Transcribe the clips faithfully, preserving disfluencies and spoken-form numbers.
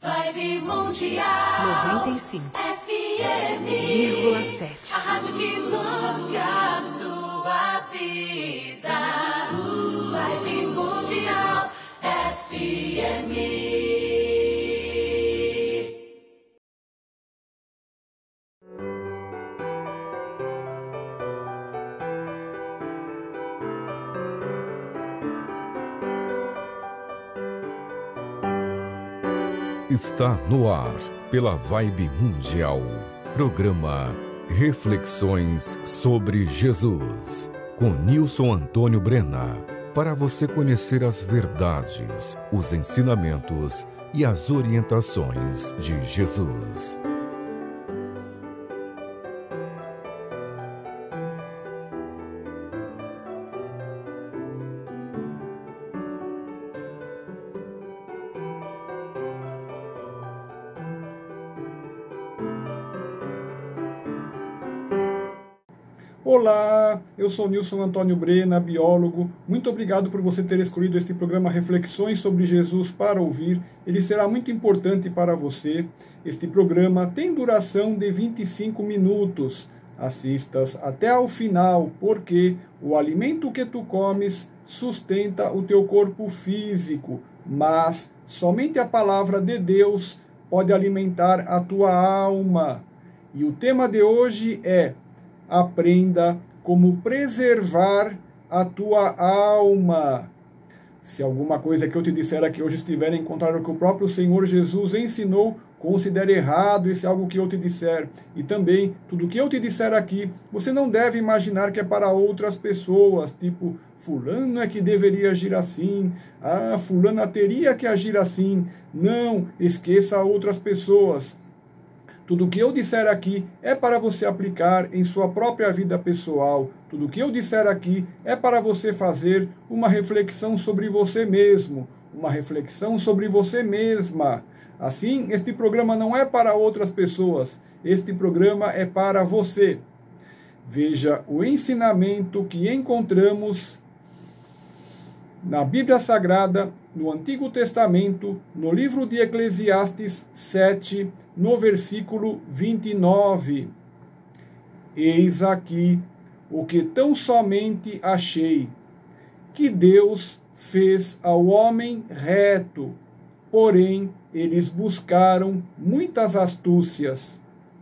Vibe Mundial noventa e cinco F M vírgula sete. A rádio que toca a sua vida. Vibe Mundial F M. Está no ar, pela Vibe Mundial, programa Reflexões sobre Jesus, com Nilson Antônio Brena, para você conhecer as verdades, os ensinamentos e as orientações de Jesus. Olá, eu sou Nilson Antônio Brena, biólogo. Muito obrigado por você ter escolhido este programa Reflexões sobre Jesus para ouvir. Ele será muito importante para você. Este programa tem duração de vinte e cinco minutos. Assistas até ao final, porque o alimento que tu comes sustenta o teu corpo físico, mas somente a palavra de Deus pode alimentar a tua alma. E o tema de hoje é: aprenda como preservar a tua alma. Se alguma coisa que eu te disser aqui hoje estiver em contrário ao que o próprio Senhor Jesus ensinou, considere errado esse algo que eu te disser. E também, tudo que eu te disser aqui, você não deve imaginar que é para outras pessoas, tipo, fulano é que deveria agir assim, ah, fulana teria que agir assim. Não, esqueça outras pessoas. Tudo que eu disser aqui é para você aplicar em sua própria vida pessoal. Tudo que eu disser aqui é para você fazer uma reflexão sobre você mesmo, uma reflexão sobre você mesma. Assim, este programa não é para outras pessoas, este programa é para você. Veja o ensinamento que encontramos na Bíblia Sagrada, no Antigo Testamento, no livro de Eclesiastes sete, no versículo vinte e nove. Eis aqui o que tão somente achei, que Deus fez ao homem reto, porém eles buscaram muitas astúcias.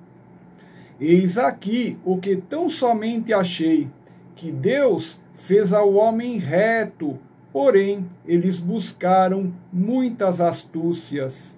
Eis aqui o que tão somente achei, que Deus fez ao homem reto, porém, eles buscaram muitas astúcias.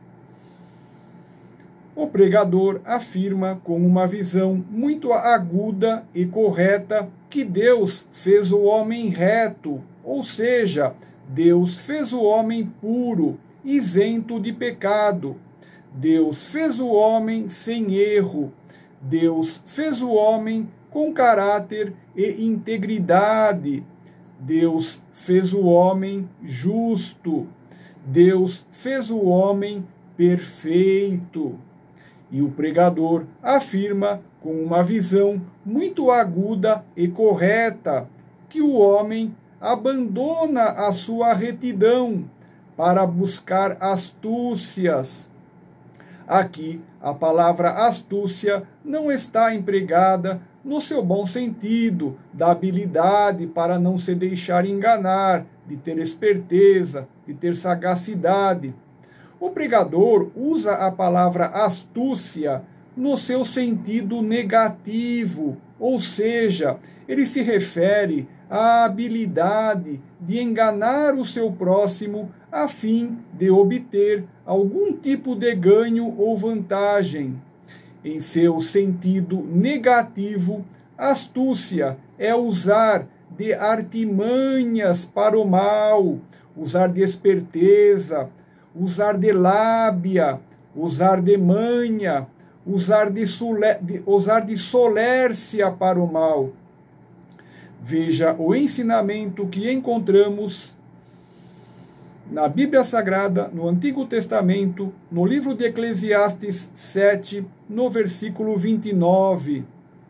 O pregador afirma com uma visão muito aguda e correta que Deus fez o homem reto, ou seja, Deus fez o homem puro, isento de pecado. Deus fez o homem sem erro. Deus fez o homem com caráter e integridade. Deus fez o homem justo. Deus fez o homem perfeito. E o pregador afirma com uma visão muito aguda e correta que o homem abandona a sua retidão para buscar astúcias. Aqui, a palavra astúcia não está empregada no seu bom sentido, da habilidade para não se deixar enganar, de ter esperteza, de ter sagacidade. O pregador usa a palavra astúcia no seu sentido negativo, ou seja, ele se refere à habilidade de enganar o seu próximo a fim de obter algum tipo de ganho ou vantagem. Em seu sentido negativo, astúcia é usar de artimanhas para o mal, usar de esperteza, usar de lábia, usar de manha, usar de, sole, de, usar de solércia para o mal. Veja o ensinamento que encontramos na Bíblia Sagrada, no Antigo Testamento, no livro de Eclesiastes sete, no versículo vinte e nove.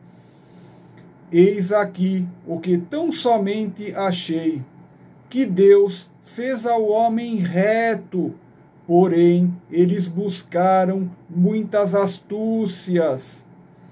Eis aqui o que tão somente achei, que Deus fez ao homem reto, Porém, eles buscaram muitas astúcias.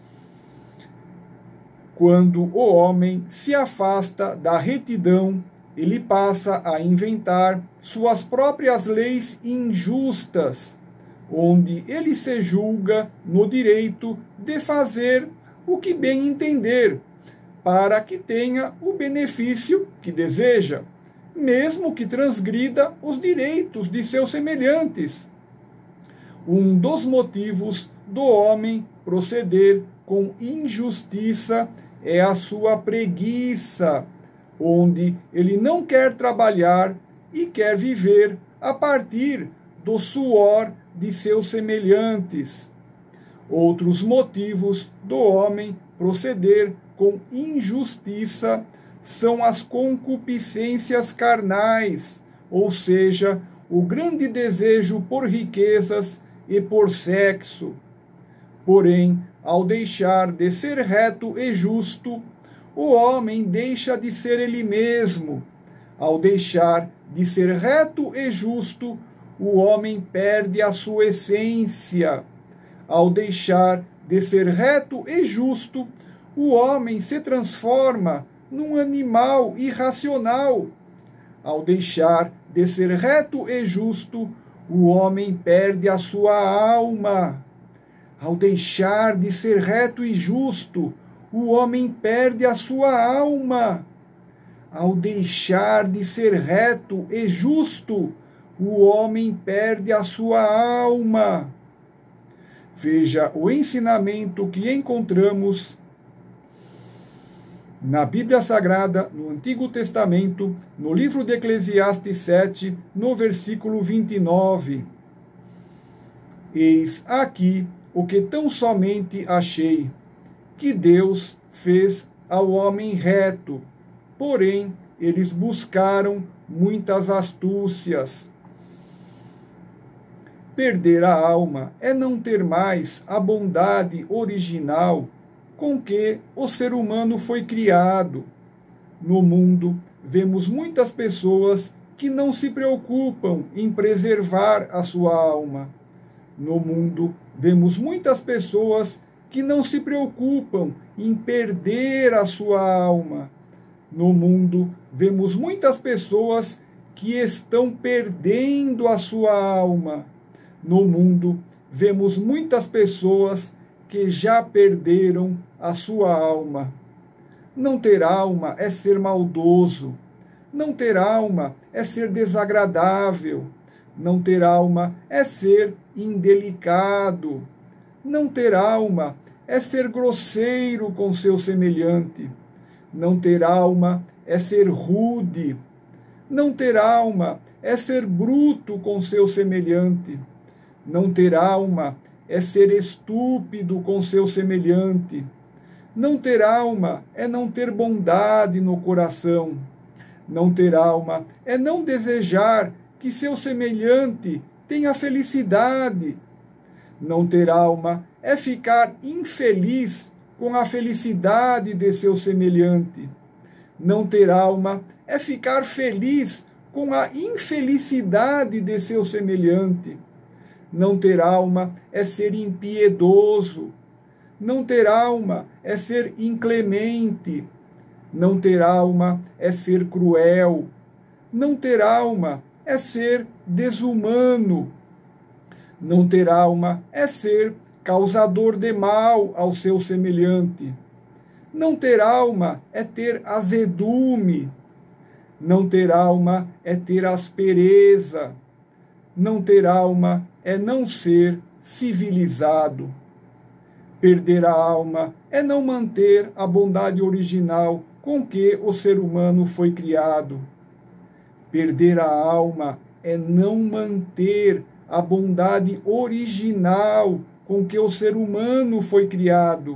Quando o homem se afasta da retidão, ele passa a inventar suas próprias leis injustas, onde ele se julga no direito de fazer o que bem entender, para que tenha o benefício que deseja, mesmo que transgrida os direitos de seus semelhantes. Um dos motivos do homem proceder com injustiça é a sua preguiça, onde ele não quer trabalhar e quer viver a partir do suor de seus semelhantes. Outros motivos do homem proceder com injustiça são as concupiscências carnais, ou seja, o grande desejo por riquezas e por sexo. Porém, ao deixar de ser reto e justo, o homem deixa de ser ele mesmo. Ao deixar de ser reto e justo, o homem perde a sua essência. Ao deixar de ser reto e justo, o homem se transforma num animal irracional. Ao deixar de ser reto e justo, o homem perde a sua alma. Ao deixar de ser reto e justo, o homem perde a sua alma. Ao deixar de ser reto e justo, o homem perde a sua alma. Veja o ensinamento que encontramos na Bíblia Sagrada, no Antigo Testamento, no livro de Eclesiastes sete, no versículo vinte e nove. Eis aqui o que tão somente achei, que Deus fez ao homem reto, porém eles buscaram muitas astúcias. Perder a alma é não ter mais a bondade original com que o ser humano foi criado. No mundo, vemos muitas pessoas que não se preocupam em preservar a sua alma. No mundo, vemos muitas pessoas que não se preocupam em perder a sua alma. No mundo, vemos muitas pessoas que estão perdendo a sua alma. No mundo, vemos muitas pessoas que já perderam a sua alma. Não ter alma é ser maldoso. Não ter alma é ser desagradável. Não ter alma é ser indelicado. Não ter alma é ser grosseiro com seu semelhante. Não ter alma é ser rude. Não ter alma é ser bruto com seu semelhante. Não ter alma é ser estúpido com seu semelhante. Não ter alma é não ter bondade no coração. Não ter alma é não desejar que seu semelhante tenha felicidade. Não ter alma é ficar infeliz com a felicidade de seu semelhante. Não ter alma é ficar feliz com a infelicidade de seu semelhante. Não ter alma é ser impiedoso. Não ter alma é ser inclemente. Não ter alma é ser cruel. Não ter alma é ser desumano. Não ter alma é ser causador de mal ao seu semelhante. Não ter alma é ter azedume. Não ter alma é ter aspereza. Não ter alma é não ser civilizado. Perder a alma é não manter a bondade original com que o ser humano foi criado. Perder a alma é não manter a bondade original com que o ser humano foi criado.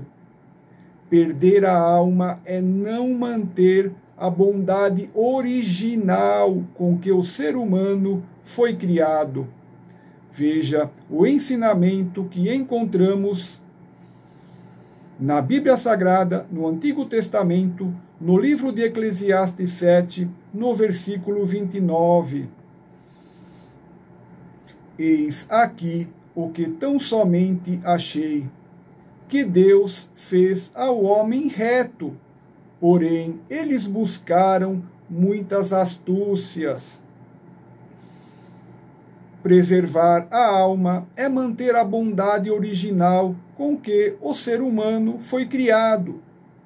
Perder a alma é não manter a bondade original com que o ser humano foi criado. Veja o ensinamento que encontramos na Bíblia Sagrada, no Antigo Testamento, no livro de Eclesiastes sete, no versículo vinte e nove. Eis aqui o que tão somente achei, que Deus fez ao homem reto, porém eles buscaram muitas astúcias. Preservar a alma é manter a bondade original com que o ser humano foi criado.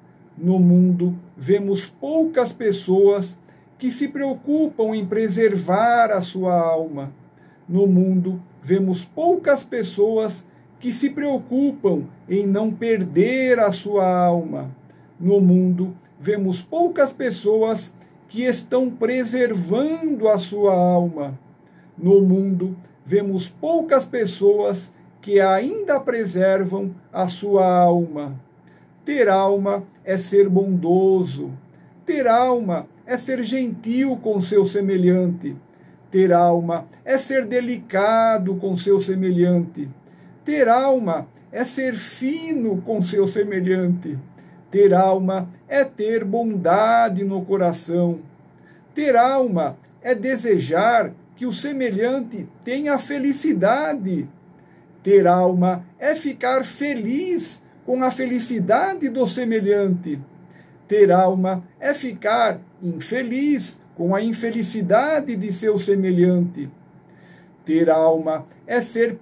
No mundo, vemos poucas pessoas que se preocupam em preservar a sua alma. No mundo, vemos poucas pessoas que se preocupam em não perder a sua alma. No mundo, vemos poucas pessoas que estão preservando a sua alma. No mundo, vemos poucas pessoas que ainda preservam a sua alma. Ter alma é ser bondoso. Ter alma é ser gentil com seu semelhante. Ter alma é ser delicado com seu semelhante. Ter alma é ser fino com seu semelhante. Ter alma é ter bondade no coração. Ter alma é desejar que o semelhante tenha felicidade. Ter alma é ficar feliz com a felicidade do semelhante. Ter alma é ficar infeliz com a infelicidade de seu semelhante. Ter alma é ser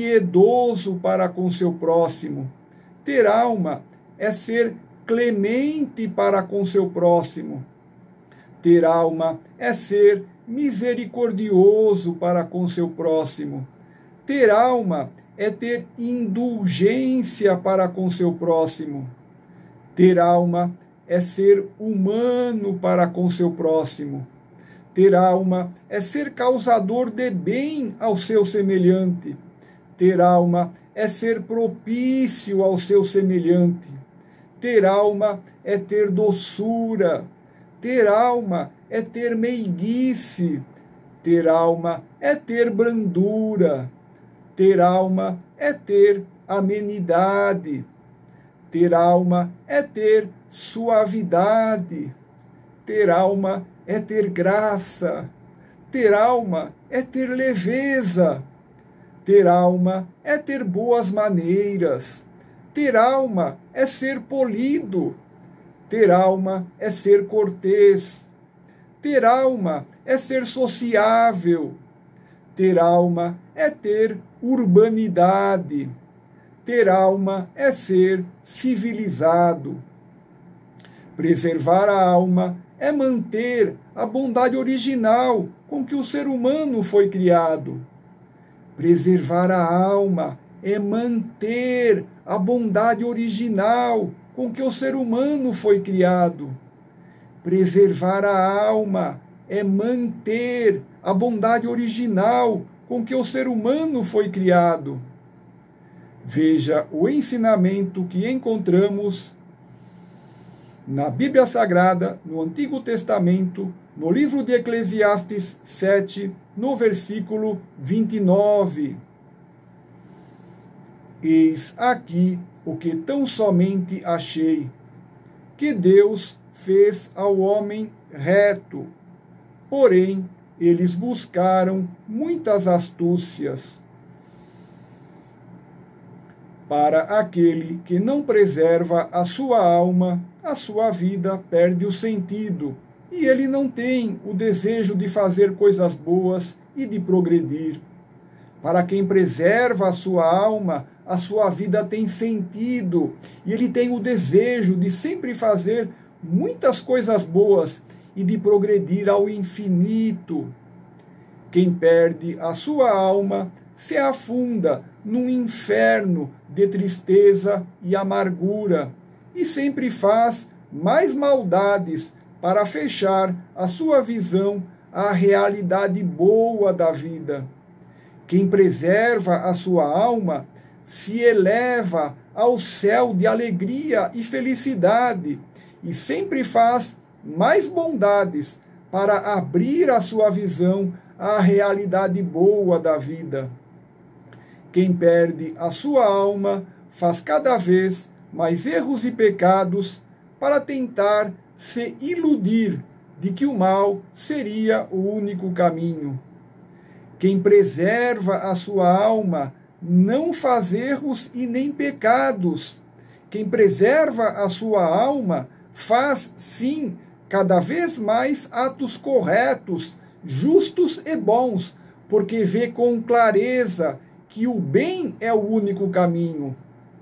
piedoso para com seu próximo. Ter alma é ser clemente para com seu próximo. Ter alma é ser misericordioso para com seu próximo. Ter alma é ter indulgência para com seu próximo. Ter alma é ser humano para com seu próximo. Ter alma é ser causador de bem ao seu semelhante. Ter alma é ser propício ao seu semelhante. Ter alma é ter doçura. Ter alma é ter meiguice. Ter alma é ter brandura. Ter alma é ter amenidade. Ter alma é ter suavidade. Ter alma é ter graça. Ter alma é ter leveza. Ter alma é ter boas maneiras. Ter alma é ser polido. Ter alma é ser cortês. Ter alma é ser sociável. Ter alma é ter urbanidade. Ter alma é ser civilizado. Preservar a alma é manter a bondade original com que o ser humano foi criado. Preservar a alma é manter a bondade original com que o ser humano foi criado. Preservar a alma é manter a bondade original com que o ser humano foi criado. Veja o ensinamento que encontramos na Bíblia Sagrada, no Antigo Testamento, no livro de Eclesiastes sete, no versículo vinte e nove. Eis aqui o que tão somente achei, que Deus fez ao homem reto, porém eles buscaram muitas astúcias. Para aquele que não preserva a sua alma, a sua vida perde o sentido, e ele não tem o desejo de fazer coisas boas e de progredir. Para quem preserva a sua alma, a sua vida tem sentido, e ele tem o desejo de sempre fazer muitas coisas boas e de progredir ao infinito. Quem perde a sua alma se afunda num inferno de tristeza e amargura, e sempre faz mais maldades para fechar a sua visão à realidade boa da vida. Quem preserva a sua alma se eleva ao céu de alegria e felicidade, e sempre faz mais bondades para abrir a sua visão à realidade boa da vida. Quem perde a sua alma faz cada vez mais erros e pecados para tentar se iludir de que o mal seria o único caminho. Quem preserva a sua alma, não faz erros e nem pecados. Quem preserva a sua alma, faz, sim, cada vez mais atos corretos, justos e bons, porque vê com clareza que o bem é o único caminho.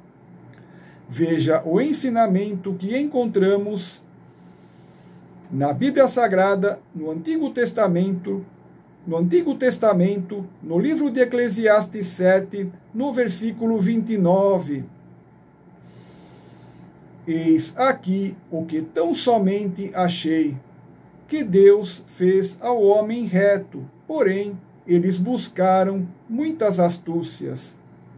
Veja o ensinamento que encontramos na Bíblia Sagrada, no Antigo Testamento, no Antigo Testamento, no livro de Eclesiastes sete, no versículo vinte e nove. Eis aqui o que tão somente achei, que Deus fez ao homem reto, porém eles buscaram muitas astúcias.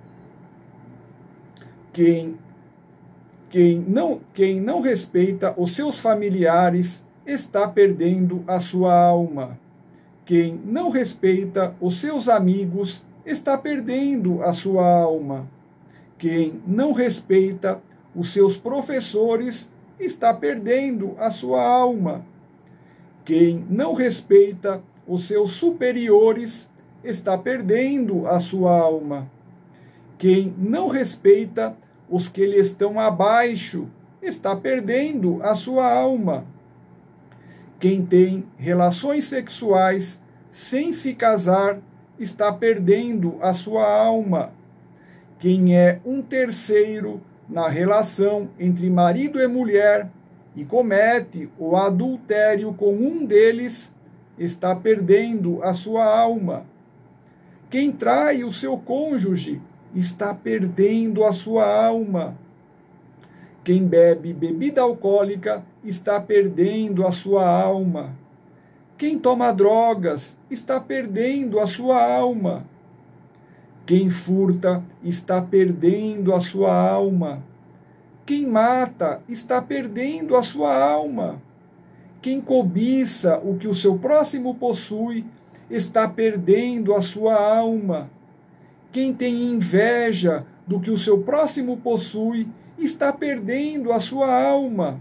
Quem, quem, não, quem não respeita os seus familiares está perdendo a sua alma. Quem não respeita os seus amigos está perdendo a sua alma. Quem não respeita os seus professores está perdendo a sua alma. Quem não respeita os seus superiores está perdendo a sua alma. Quem não respeita os que lhe estão abaixo está perdendo a sua alma. Quem tem relações sexuais sem se casar está perdendo a sua alma. Quem é um terceiro na relação entre marido e mulher e comete o adultério com um deles está perdendo a sua alma. Quem trai o seu cônjuge está perdendo a sua alma. Quem bebe bebida alcoólica está perdendo a sua alma. Quem toma drogas está perdendo a sua alma. Quem furta está perdendo a sua alma. Quem mata está perdendo a sua alma. Quem cobiça o que o seu próximo possui está perdendo a sua alma. Quem tem inveja do que o seu próximo possui está perdendo a sua alma.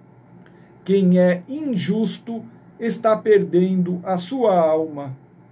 Quem é injusto está perdendo a sua alma.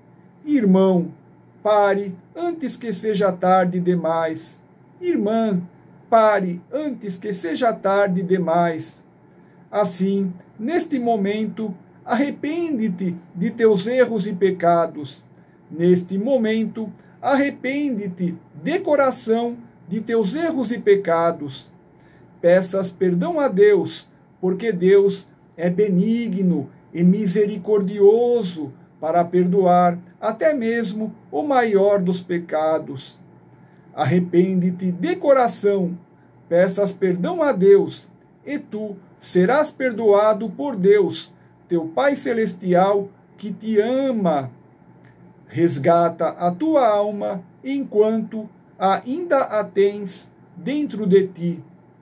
Irmão, pare antes que seja tarde demais. Irmã, pare antes que seja tarde demais. Assim, neste momento, arrepende-te de teus erros e pecados. Neste momento, arrepende-te de coração de teus erros e pecados. Peças perdão a Deus, porque Deus é benigno e misericordioso para perdoar até mesmo o maior dos pecados. Arrepende-te de coração, peças perdão a Deus, e tu serás perdoado por Deus, teu Pai Celestial, que te ama. Resgata a tua alma enquanto ainda a tens dentro de ti.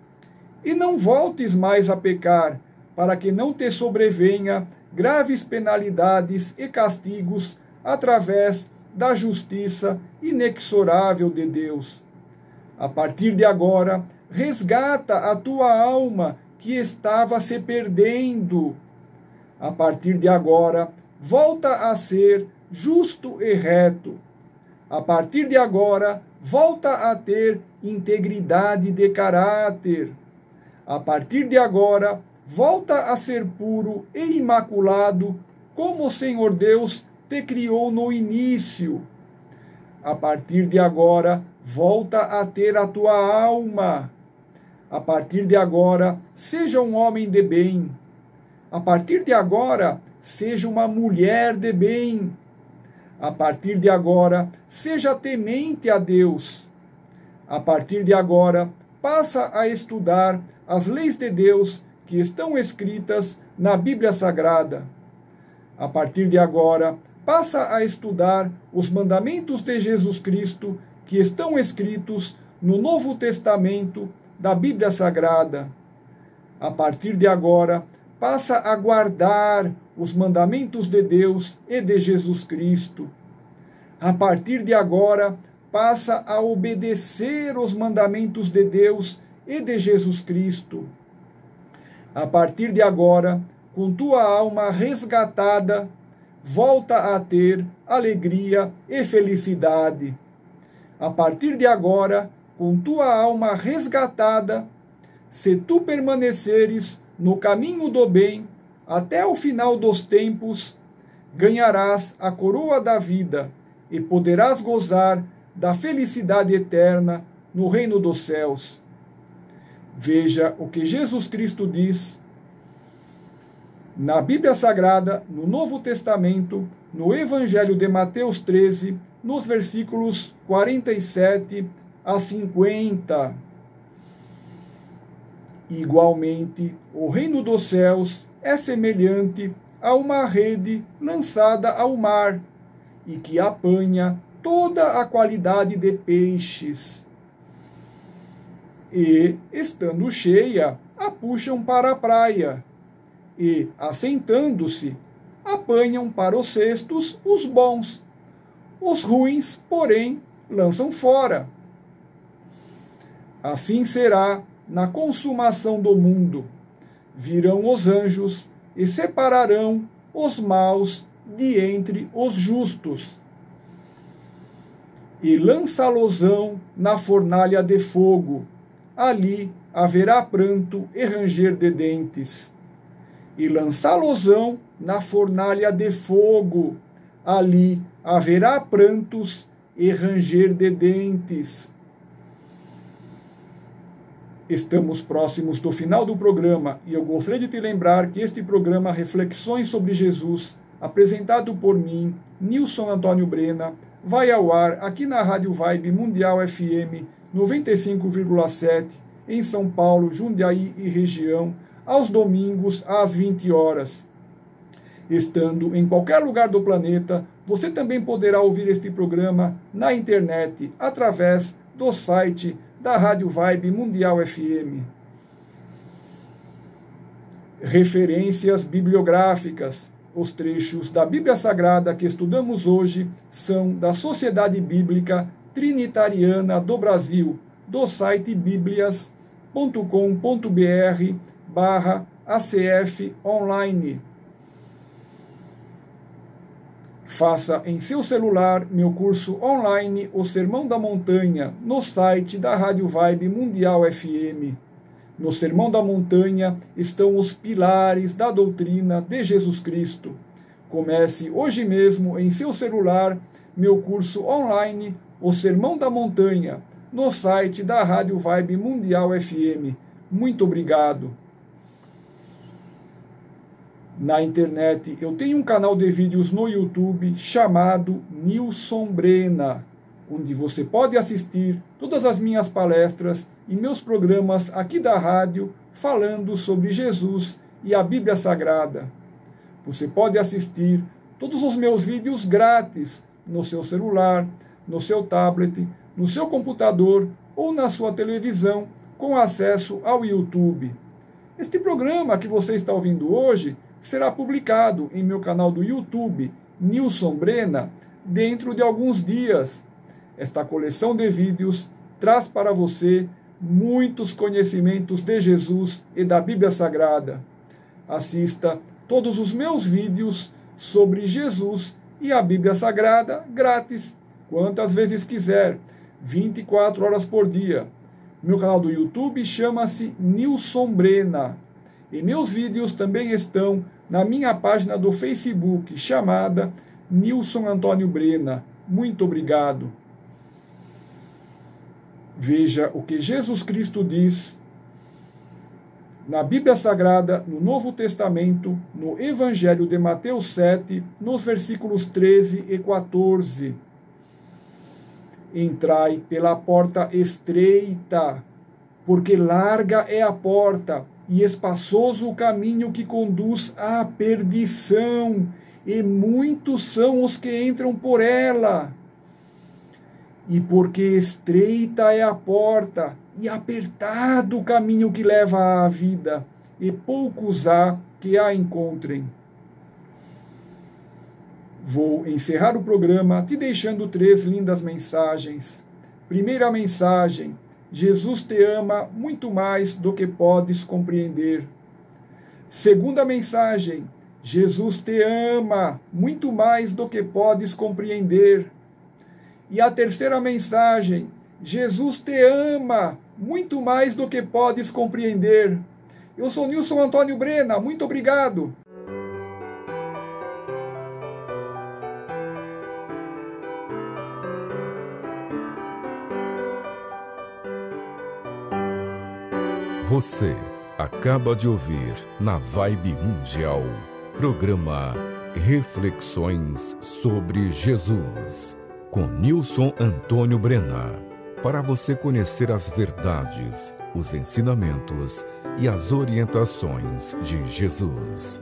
E não voltes mais a pecar, para que não te sobrevenha graves penalidades e castigos através da justiça inexorável de Deus. A partir de agora, resgata a tua alma que estava se perdendo. A partir de agora, volta a ser justo e reto. A partir de agora, volta a ter integridade de caráter. A partir de agora, volta a ser puro e imaculado, como o Senhor Deus te criou no início. A partir de agora, volta a ter a tua alma. A partir de agora, seja um homem de bem. A partir de agora, seja uma mulher de bem. A partir de agora, seja temente a Deus. A partir de agora, passa a estudar as leis de Deus que estão escritas na Bíblia Sagrada. A partir de agora, passa a estudar os mandamentos de Jesus Cristo que estão escritos no Novo Testamento da Bíblia Sagrada. A partir de agora, passa a guardar os mandamentos de Deus e de Jesus Cristo. A partir de agora, passa a obedecer os mandamentos de Deus e de Jesus Cristo. A partir de agora, com tua alma resgatada, volta a ter alegria e felicidade. A partir de agora, com tua alma resgatada, se tu permaneceres no caminho do bem até o final dos tempos, ganharás a coroa da vida e poderás gozar da felicidade eterna no reino dos céus. Veja o que Jesus Cristo diz na Bíblia Sagrada, no Novo Testamento, no Evangelho de Mateus treze, nos versículos quarenta e sete a cinquenta. Igualmente, o reino dos céus é semelhante a uma rede lançada ao mar e que apanha toda a qualidade de peixes. E, estando cheia, a puxam para a praia e, assentando-se, apanham para os cestos os bons. Os ruins, porém, lançam fora. Assim será na consumação do mundo. Virão os anjos e separarão os maus de entre os justos, e lançá-los-ão na fornalha de fogo. Ali haverá pranto e ranger de dentes. E lançá-los-ão na fornalha de fogo. Ali haverá prantos e ranger de dentes. Estamos próximos do final do programa e eu gostaria de te lembrar que este programa Reflexões sobre Jesus, apresentado por mim, Nilson Antônio Brena, vai ao ar aqui na Rádio Vibe Mundial F M noventa e cinco vírgula sete, em São Paulo, Jundiaí e região, aos domingos às vinte horas. Estando em qualquer lugar do planeta, você também poderá ouvir este programa na internet, através do site da Rádio Vibe Mundial F M. Referências bibliográficas. Os trechos da Bíblia Sagrada que estudamos hoje são da Sociedade Bíblica Trinitariana do Brasil, do site biblias ponto com ponto br barra A C F online. Faça em seu celular meu curso online O Sermão da Montanha, no site da Rádio Vibe Mundial F M. No Sermão da Montanha estão os pilares da doutrina de Jesus Cristo. Comece hoje mesmo em seu celular meu curso online O Sermão da Montanha, no site da Rádio Vibe Mundial F M. Muito obrigado. Na internet, eu tenho um canal de vídeos no YouTube chamado Nilson Brena, onde você pode assistir todas as minhas palestras e meus programas aqui da rádio falando sobre Jesus e a Bíblia Sagrada. Você pode assistir todos os meus vídeos grátis no seu celular, no seu tablet, no seu computador ou na sua televisão com acesso ao YouTube. Este programa que você está ouvindo hoje será publicado em meu canal do YouTube, Nilson Brena, dentro de alguns dias. Esta coleção de vídeos traz para você muitos conhecimentos de Jesus e da Bíblia Sagrada. Assista todos os meus vídeos sobre Jesus e a Bíblia Sagrada grátis, quantas vezes quiser, vinte e quatro horas por dia. Meu canal do YouTube chama-se Nilson Brena. E meus vídeos também estão na minha página do Facebook, chamada Nilson Antônio Brena. Muito obrigado. Veja o que Jesus Cristo diz na Bíblia Sagrada, no Novo Testamento, no Evangelho de Mateus sete, nos versículos treze e quatorze. Entrai pela porta estreita, porque larga é a porta, e espaçoso o caminho que conduz à perdição, e muitos são os que entram por ela. E porque estreita é a porta, e apertado o caminho que leva à vida, e poucos há que a encontrem. Vou encerrar o programa te deixando três lindas mensagens. Primeira mensagem: Jesus te ama muito mais do que podes compreender. Segunda mensagem: Jesus te ama muito mais do que podes compreender. E a terceira mensagem: Jesus te ama muito mais do que podes compreender. Eu sou Nilson Antônio Brena, muito obrigado. Você acaba de ouvir na Vibe Mundial, programa Reflexões sobre Jesus, com Nilson Antônio Brena. Para você conhecer as verdades, os ensinamentos e as orientações de Jesus.